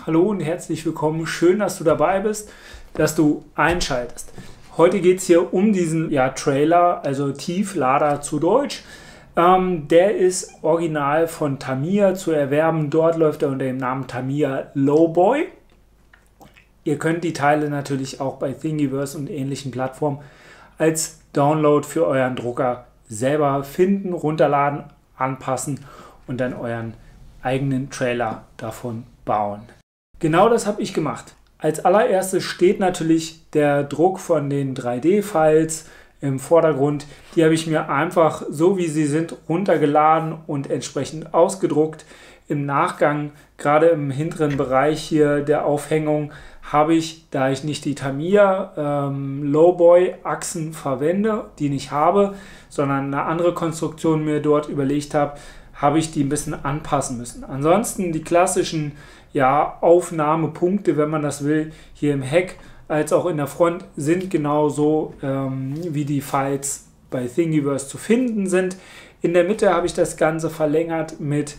Hallo und herzlich willkommen. Schön, dass du dabei bist, dass du einschaltest. Heute geht es hier um diesen Trailer, also Tieflader zu Deutsch. Der ist original von Tamiya zu erwerben. Dort läuft er unter dem Namen Tamiya Lowboy. Ihr könnt die Teile natürlich auch bei Thingiverse und ähnlichen Plattformen als Download für euren Drucker selber finden, runterladen, anpassen und dann euren eigenen Trailer davon bauen. Genau das habe ich gemacht. Als allererstes steht natürlich der Druck von den 3D-Files im Vordergrund. Die habe ich mir einfach so wie sie sind runtergeladen und entsprechend ausgedruckt. Im Nachgang, gerade im hinteren Bereich hier der Aufhängung, habe ich, da ich nicht die Tamiya Lowboy Achsen verwende, die nicht habe, sondern eine andere Konstruktion mir dort überlegt habe, habe ich die ein bisschen anpassen müssen. Ansonsten die klassischen Aufnahmepunkte, wenn man das will, hier im Heck als auch in der Front sind genauso wie die Files bei Thingiverse zu finden sind. In der Mitte habe ich das Ganze verlängert mit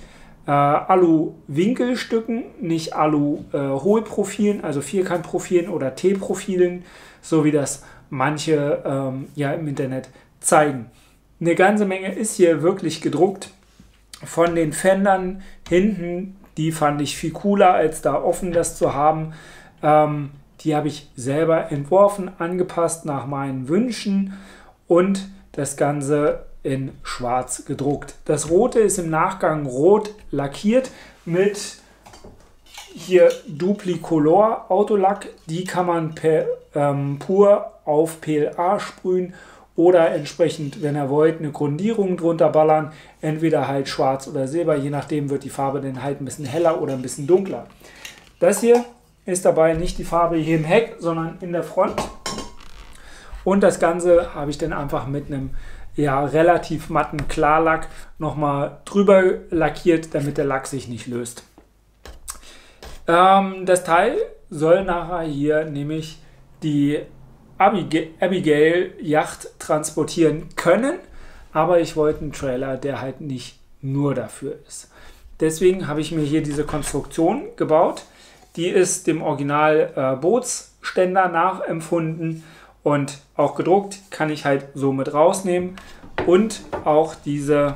Alu-Winkelstücken, nicht Alu-Hohlprofilen, also Vierkantprofilen oder T-Profilen, so wie das manche im Internet zeigen. Eine ganze Menge ist hier wirklich gedruckt. Von den Fendern hinten, die fand ich viel cooler, als da offen das zu haben. Die habe ich selber entworfen, angepasst nach meinen Wünschen und das Ganze in schwarz gedruckt. Das Rote ist im Nachgang rot lackiert mit hier Duplicolor Autolack. Die kann man pur auf PLA sprühen oder entsprechend, wenn ihr wollt, eine Grundierung drunter ballern. Entweder halt schwarz oder silber, je nachdem wird die Farbe dann halt ein bisschen heller oder ein bisschen dunkler. Das hier ist dabei nicht die Farbe hier im Heck, sondern in der Front. Und das Ganze habe ich dann einfach mit einem relativ matten Klarlack nochmal drüber lackiert, damit der Lack sich nicht löst. Das Teil soll nachher hier nämlich die Abigail Yacht transportieren können, aber ich wollte einen Trailer, der halt nicht nur dafür ist. Deswegen habe ich mir hier diese Konstruktion gebaut. Die ist dem Original Bootsständer nachempfunden und auch gedruckt, kann ich halt so mit rausnehmen. Und auch diese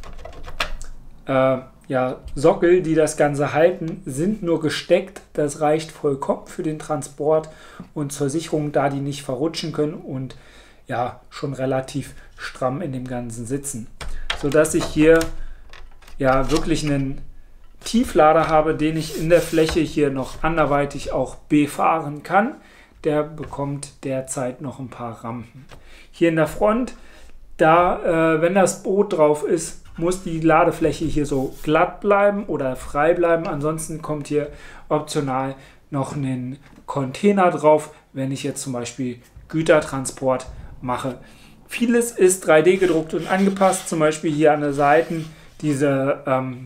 Sockel, die das Ganze halten, sind nur gesteckt. Das reicht vollkommen für den Transport und zur Sicherung, da die nicht verrutschen können und schon relativ stramm in dem Ganzen sitzen. Sodass ich hier wirklich einen Tieflader habe, den ich in der Fläche hier noch anderweitig auch befahren kann. Der bekommt derzeit noch ein paar Rampen. Hier in der Front, wenn das Boot drauf ist, muss die Ladefläche hier so glatt bleiben oder frei bleiben. Ansonsten kommt hier optional noch ein Container drauf, wenn ich jetzt zum Beispiel Gütertransport mache. Vieles ist 3D gedruckt und angepasst, zum Beispiel hier an den Seiten diese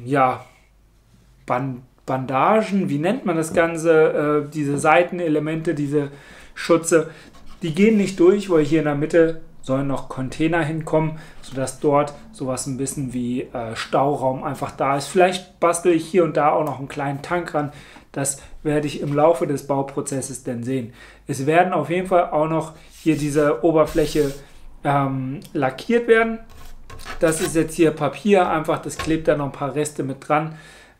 Bandagen, wie nennt man das Ganze, diese Seitenelemente, diese Schutze, die gehen nicht durch, weil hier in der Mitte sollen noch Container hinkommen, sodass dort sowas ein bisschen wie Stauraum einfach da ist. Vielleicht bastel ich hier und da auch noch einen kleinen Tank ran. Das werde ich im Laufe des Bauprozesses dann sehen. Es werden auf jeden Fall auch noch hier diese Oberfläche lackiert werden. Das ist jetzt hier Papier, einfach, das klebt da noch ein paar Reste mit dran.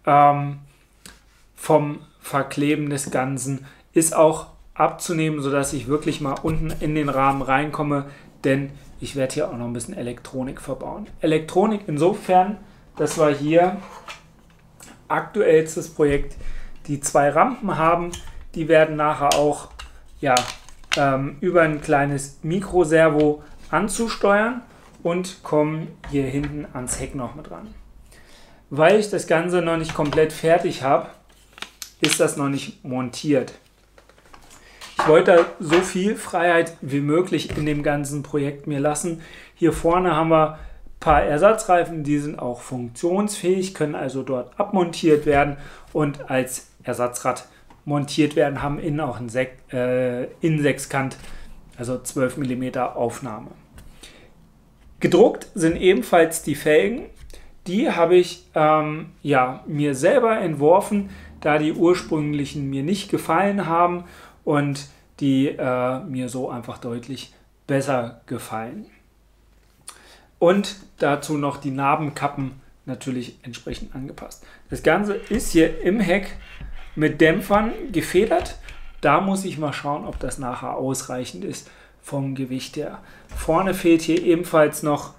Vom Verkleben des Ganzen ist auch abzunehmen, sodass ich wirklich mal unten in den Rahmen reinkomme, denn ich werde hier auch noch ein bisschen Elektronik verbauen. Elektronik insofern, dass wir hier aktuellstes Projekt die 2 Rampen haben. Die werden nachher auch über ein kleines Mikroservo anzusteuern und kommen hier hinten ans Heck noch mit ran. Weil ich das Ganze noch nicht komplett fertig habe, ist das noch nicht montiert. Ich wollte so viel Freiheit wie möglich in dem ganzen Projekt mir lassen. Hier vorne haben wir ein paar Ersatzreifen, die sind auch funktionsfähig, können also dort abmontiert werden und als Ersatzrad montiert werden, haben innen auch einen Innensechskant, also 12 mm Aufnahme. Gedruckt sind ebenfalls die Felgen. Die habe ich mir selber entworfen. da die ursprünglichen mir nicht gefallen haben und die mir so einfach deutlich besser gefallen. Und dazu noch die Narbenkappen natürlich entsprechend angepasst. Das Ganze ist hier im Heck mit Dämpfern gefedert. Da muss ich mal schauen, ob das nachher ausreichend ist vom Gewicht her. Vorne fehlt hier ebenfalls noch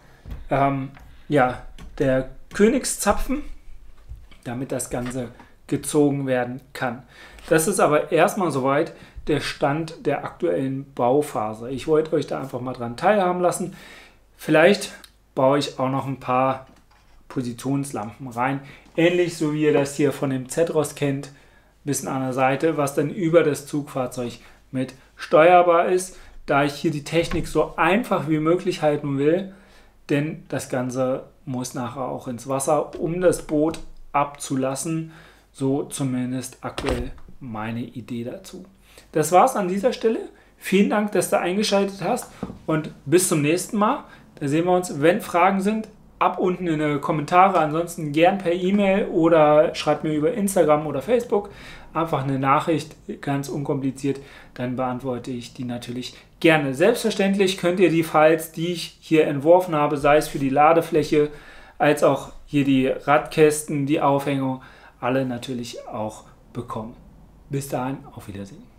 der Königszapfen, damit das Ganze gezogen werden kann. Das ist aber erstmal soweit der Stand der aktuellen Bauphase. Ich wollte euch da einfach mal dran teilhaben lassen. Vielleicht baue ich auch noch ein paar Positionslampen rein. Ähnlich so wie ihr das hier von dem Z-Ross kennt, ein bisschen an der Seite, was dann über das Zugfahrzeug mit steuerbar ist, da ich hier die Technik so einfach wie möglich halten will, denn das Ganze muss nachher auch ins Wasser, um das Boot abzulassen. So zumindest aktuell meine Idee dazu. Das war's an dieser Stelle. Vielen Dank, dass du eingeschaltet hast und bis zum nächsten Mal. Da sehen wir uns, wenn Fragen sind, ab unten in die Kommentare. Ansonsten gern per E-Mail oder schreibt mir über Instagram oder Facebook einfach eine Nachricht, ganz unkompliziert. Dann beantworte ich die natürlich gerne. Selbstverständlich könnt ihr die Files, die ich hier entworfen habe, sei es für die Ladefläche, als auch hier die Radkästen, die Aufhängung, alle natürlich auch bekommen. Bis dahin, auf Wiedersehen.